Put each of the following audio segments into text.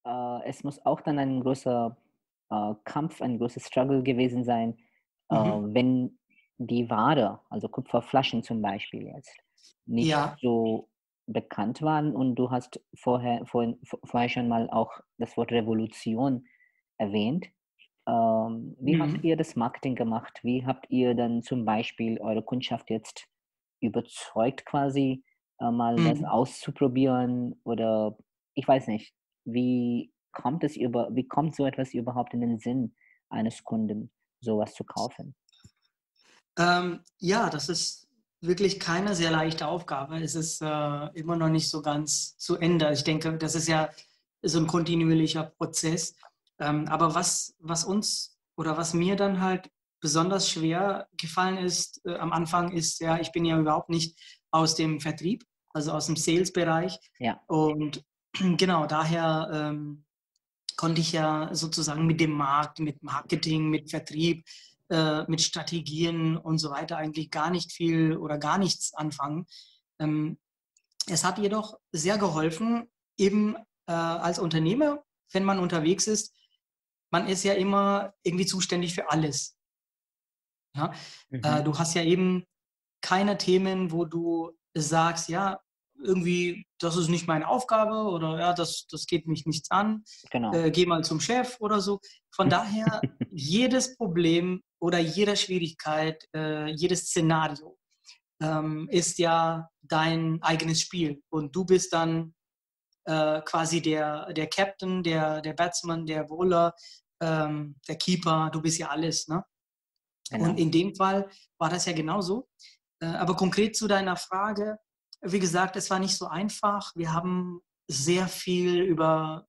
Es muss auch dann ein großer, Kampf, ein großer Struggle gewesen sein, Mhm. wenn die Ware, also Kupferflaschen zum Beispiel jetzt, nicht Ja. so bekannt waren und du hast vorher schon mal auch das Wort Revolution erwähnt. Wie habt Mhm. ihr das Marketing gemacht? Wie habt ihr dann zum Beispiel eure Kundschaft jetzt überzeugt quasi, mal das Mhm. auszuprobieren oder ich weiß nicht, wie kommt so etwas überhaupt in den Sinn eines Kunden, sowas zu kaufen? Ja, das ist wirklich keine sehr leichte Aufgabe. Es ist immer noch nicht so ganz zu Ende. Ich denke, das ist ja so ein kontinuierlicher Prozess. Aber was uns oder was mir dann halt besonders schwer gefallen ist am Anfang, ist ja, ich bin ja überhaupt nicht aus dem Vertrieb, also aus dem Sales-Bereich. Ja, Und genau daher konnte ich ja sozusagen mit dem Markt, mit Marketing, mit Vertrieb, mit Strategien und so weiter eigentlich gar nicht viel oder gar nichts anfangen. Ähm, Es hat jedoch sehr geholfen, eben als Unternehmer, wenn man unterwegs ist, man ist ja immer irgendwie zuständig für alles. Ja? mhm, Du hast ja eben keine Themen, wo du sagst, ja, irgendwie, das ist nicht meine Aufgabe oder ja, das geht mich nichts an, genau. geh mal zum Chef oder so. Von daher, jedes Problem oder jede Schwierigkeit, jedes Szenario ist ja dein eigenes Spiel und du bist dann quasi der Captain, der Batsman, der Bowler, der Keeper, du bist ja alles. Ne? Und Genau. in dem Fall war das ja genauso. Aber konkret zu deiner Frage, wie gesagt, es war nicht so einfach. Wir haben sehr viel über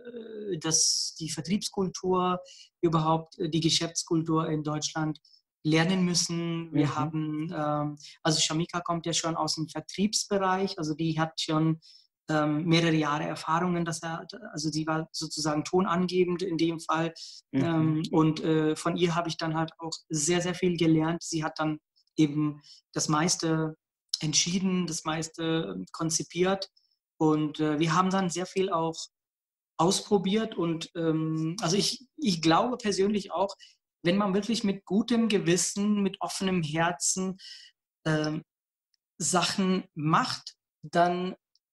die Vertriebskultur, überhaupt die Geschäftskultur in Deutschland lernen müssen. Wir Mhm, haben, also Shamika kommt ja schon aus dem Vertriebsbereich, also die hat schon mehrere Jahre Erfahrungen, also sie war sozusagen tonangebend in dem Fall. mhm, Und von ihr habe ich dann halt auch sehr, sehr viel gelernt. Sie hat dann eben das meiste entschieden, das meiste konzipiert. Und wir haben dann sehr viel auch ausprobiert. Und also ich glaube persönlich auch, wenn man wirklich mit gutem Gewissen, mit offenem Herzen ähm, Sachen macht, dann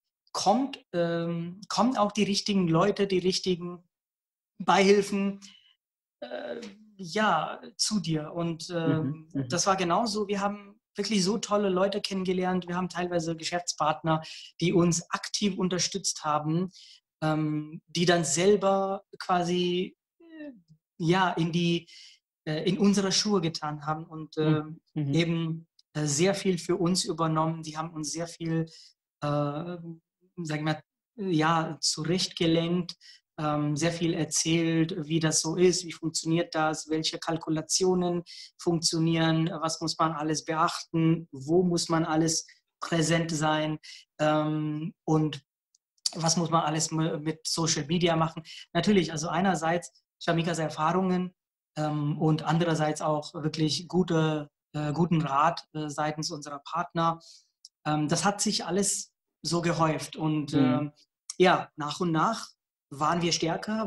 kommen auch die richtigen Leute, die richtigen Beihilfen äh, ja, zu dir. Und mhm, mhm, das war genauso. Wir haben wirklich so tolle Leute kennengelernt. Wir haben teilweise Geschäftspartner, die uns aktiv unterstützt haben, die dann selber quasi ja in unsere Schuhe getan haben und mhm, mhm, eben sehr viel für uns übernommen. Die haben uns sehr viel, sagen wir mal, ja, zurechtgelenkt, sehr viel erzählt, wie das so ist, wie funktioniert das, welche Kalkulationen funktionieren, was muss man alles beachten, wo muss man alles präsent sein und was muss man alles mit Social Media machen. Natürlich, also einerseits Shamikas Erfahrungen und andererseits auch wirklich guten Rat seitens unserer Partner. Das hat sich alles so gehäuft und mhm. ja, nach und nach waren wir stärker,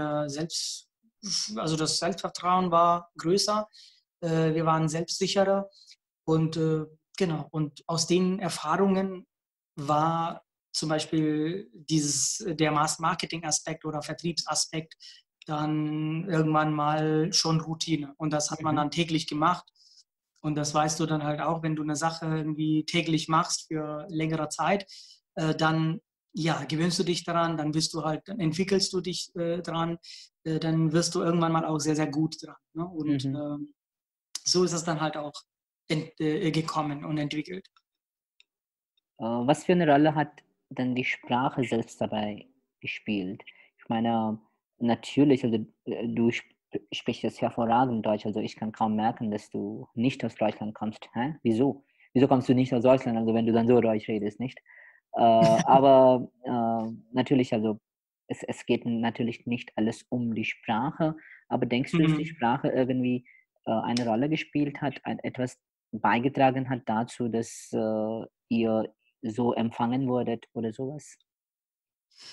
also das Selbstvertrauen war größer, wir waren selbstsicherer und genau, und aus den Erfahrungen war zum Beispiel der Mass-Marketing-Aspekt oder Vertriebsaspekt dann irgendwann mal schon Routine. Und das hat man Mhm. dann täglich gemacht. Und das weißt du dann halt auch, wenn du eine Sache irgendwie täglich machst für längere Zeit, dann ja, gewöhnst du dich daran, dann entwickelst du dich dran, dann wirst du irgendwann mal auch sehr, sehr gut dran. Ne? Und Mhm. so ist es dann halt auch gekommen und entwickelt. Was für eine Rolle hat denn die Sprache selbst dabei gespielt? Ich meine, natürlich, also, du sprichst jetzt hervorragend Deutsch, also, ich kann kaum merken, dass du nicht aus Deutschland kommst. Hä? Wieso? Wieso kommst du nicht aus Deutschland, also, wenn du dann so Deutsch redest, nicht? Aber, natürlich, also, es geht natürlich nicht alles um die Sprache, aber denkst du, dass die Mhm. Sprache irgendwie, eine Rolle gespielt hat, etwas beigetragen hat dazu, dass, ihr so empfangen wurdet oder sowas?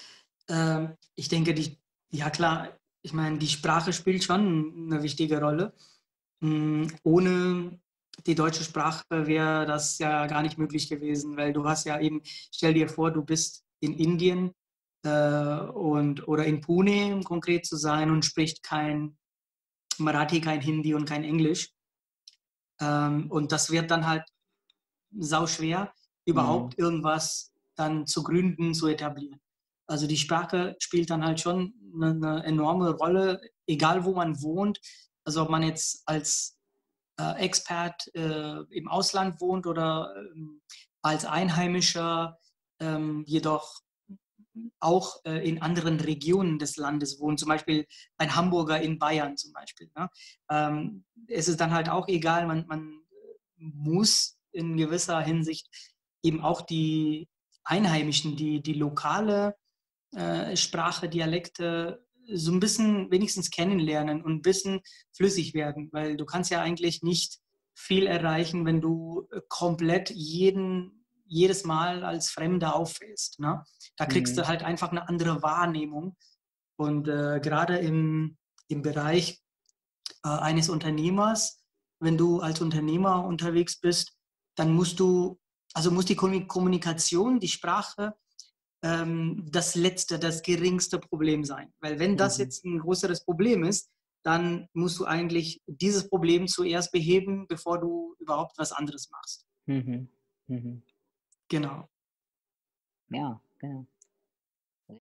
Ich denke, ja klar, ich meine, die Sprache spielt schon eine wichtige Rolle. Ohne die deutsche Sprache wäre das ja gar nicht möglich gewesen, weil du hast ja eben, stell dir vor, du bist in Indien oder in Pune, um konkret zu sein, und spricht kein Marathi, kein Hindi und kein Englisch. Und das wird dann halt sau schwer, Mhm. überhaupt irgendwas dann zu gründen, zu etablieren. Also die Sprache spielt dann halt schon eine enorme Rolle, egal wo man wohnt. Also ob man jetzt als Expat im Ausland wohnt oder als Einheimischer, jedoch auch in anderen Regionen des Landes wohnt, zum Beispiel ein Hamburger in Bayern zum Beispiel. Ne? Es ist dann halt auch egal, man muss in gewisser Hinsicht eben auch die Einheimischen, die lokale Sprache, Dialekte so ein bisschen wenigstens kennenlernen und ein bisschen flüssig werden, weil du kannst ja eigentlich nicht viel erreichen, wenn du komplett jedes Mal als Fremder auffällst. Ne? Da kriegst du Mhm. halt einfach eine andere Wahrnehmung. Und gerade im Bereich eines Unternehmers, wenn du als Unternehmer unterwegs bist, dann muss die Kommunikation, die Sprache, das letzte, das geringste Problem sein. Weil wenn das Mhm. jetzt ein größeres Problem ist, dann musst du eigentlich dieses Problem zuerst beheben, bevor du überhaupt was anderes machst. Mhm. Mhm. Genau. Ja, genau.